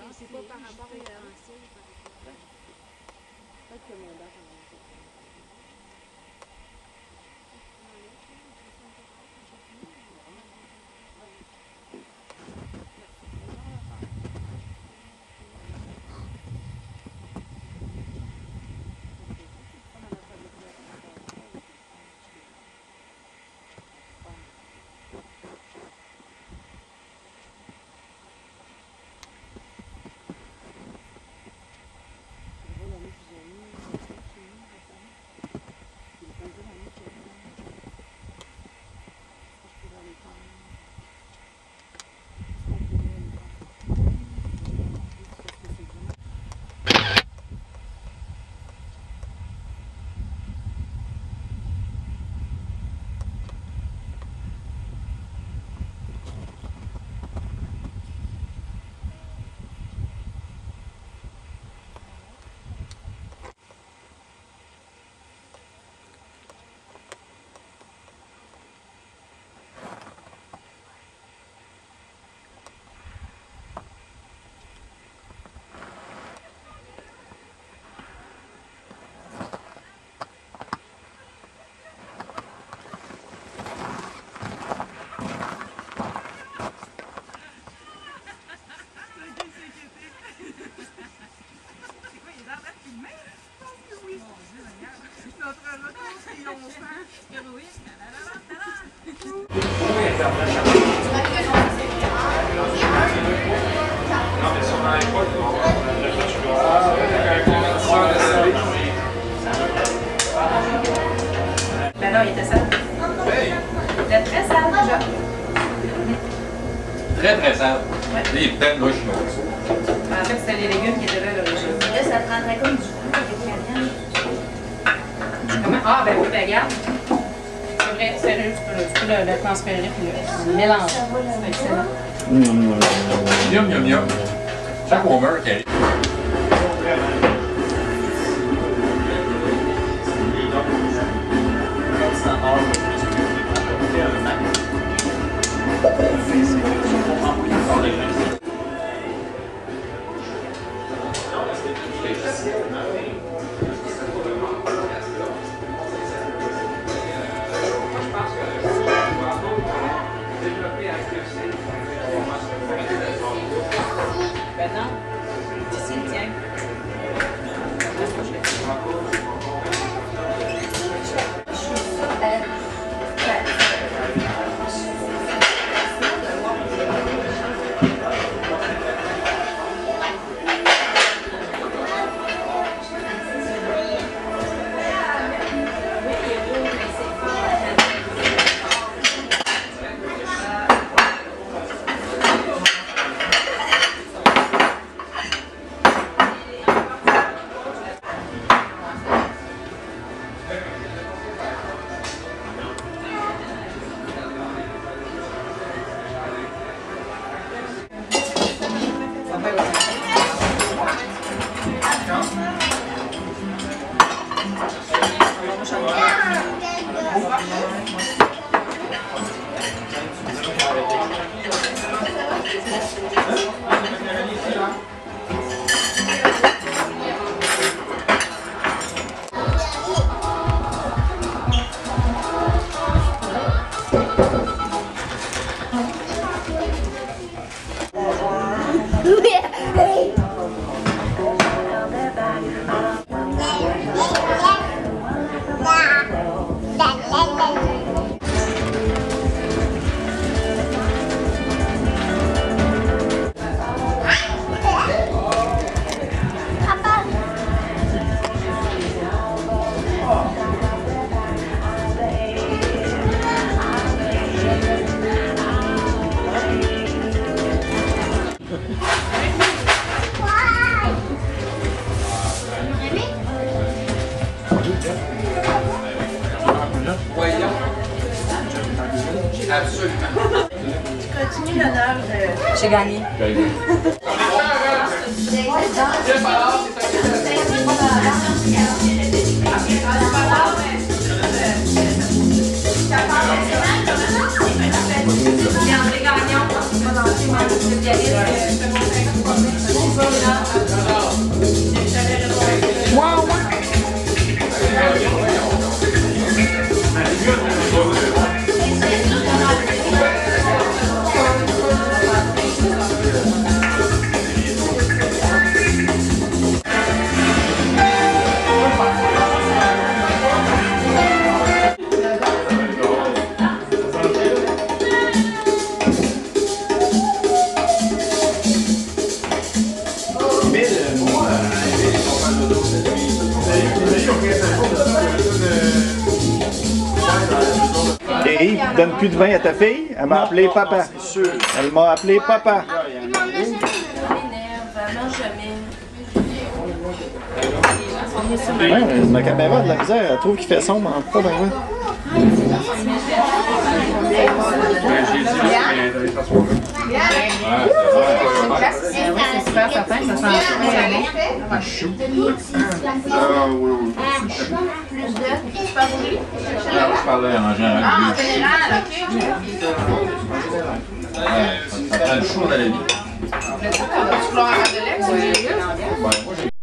c'est pas par rapport au français. Peut-être que mon date en Ben non, il était sale. Il était très sale déjà. Très sale. Ouais. Les peut-être là, je suis En fait, c'était les légumes qui étaient là à l'origine. Là, ça prendrait comme du goût végétarien. Comment? Ah, ben oui, ben regarde. C'est vrai, sérieux, tu peux le transférer puis le mélanger. C'est excellent. Yum, yum, yum. Chaque Homer qui arrive. Ben non. Ici, tiens. Absolument. Tu continues l'honneur de... J'ai gagné. André Gagnon, qui va danser, moi, je suis donnes plus de vin à ta fille? Elle m'a appelé papa. C'est sûr. Elle m'a appelé papa. Il m'en a jamais. Elle mange jamais. Ouais, ma caméra a de la misère, elle trouve qu'il fait sombre en pas ben ouais. J'ai dit là, mais d'aller s'asseoir là. Oui, c'est super certain, ça sent très bon. Ah, oui, oui. Je parlais en général de chou. Ça prend le chaud dans la vie. Tu veux en de lait,